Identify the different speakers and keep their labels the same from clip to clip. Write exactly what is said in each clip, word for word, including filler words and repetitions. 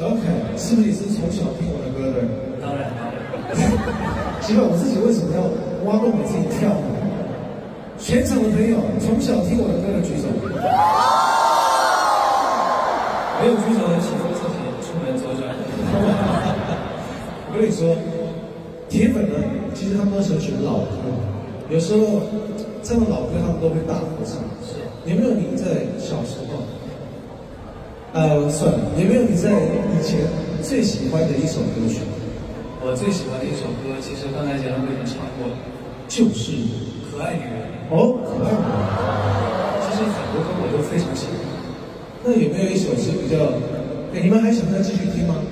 Speaker 1: 小凯是不是也是从小听我的歌的人？
Speaker 2: 当然，当然。
Speaker 1: 奇怪，我自己为什么要挖洞给自己跳呢？全场的朋友从小听我的歌的举手。没有举手的，请自己出门走转。我跟你说，铁粉呢，其实他们都喜欢选老歌，有时候这种老歌他们都会大合唱。是，有没有你在小时候？呃，算了，有没有你在以前最喜欢的一首歌曲？
Speaker 2: 我最喜欢的一首歌，其实刚才节目已经唱过了，
Speaker 1: 就是《
Speaker 2: 可爱女人》。
Speaker 1: 哦，可爱女人。
Speaker 2: 其实很多歌我都非常喜欢。
Speaker 1: 那有没有一首是比较？哎，你们还想再继续听吗？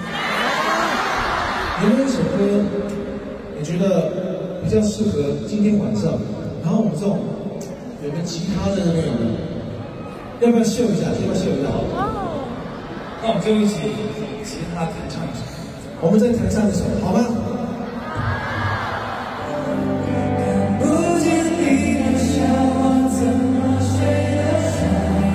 Speaker 1: 有没有一首歌，你觉得比较适合今天晚上？然后我们这种有个吉他的那种，要不要秀一下？要不要秀一下？
Speaker 2: 那我们就一起吉他弹唱一首。
Speaker 1: 我们再弹唱一首，好吗？看不见你的笑，我怎么睡得着？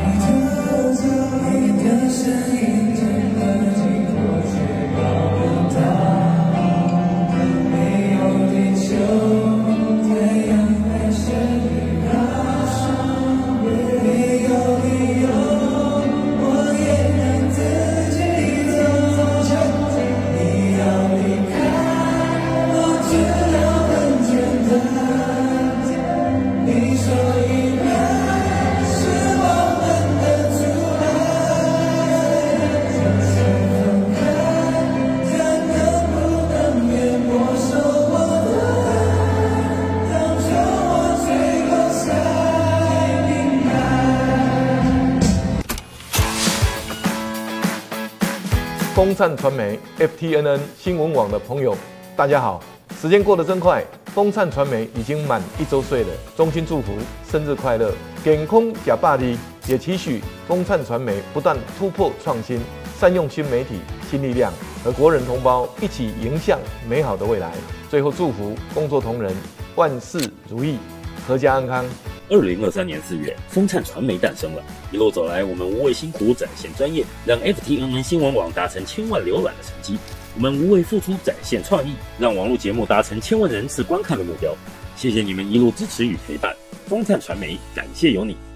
Speaker 1: 你的声音这么近，我却抱不到。没有地球，太阳还是你燃烧。没有理由，我也让自己走。你要离开，我知道很简单。你说依赖是我们的阻碍，就算分开，看能不能别没收我的爱，当作我最后才明白。
Speaker 3: 风灿传媒 F T N N 新闻网的朋友，大家好！时间过得真快，风灿传媒已经满一周岁了。衷心祝福生日快乐，健康假霸力，也期许风灿传媒不断突破创新，善用新媒体、新力量，和国人同胞一起迎向美好的未来。最后祝福工作同仁万事如意，阖家安康。
Speaker 4: 二零二三年四月，风灿传媒诞生了。一路走来，我们无畏辛苦，展现专业，让 F T N N 新闻网达成千万浏览的成绩。我们无畏付出，展现创意，让网络节目达成千万人次观看的目标。谢谢你们一路支持与陪伴，风灿传媒感谢有你。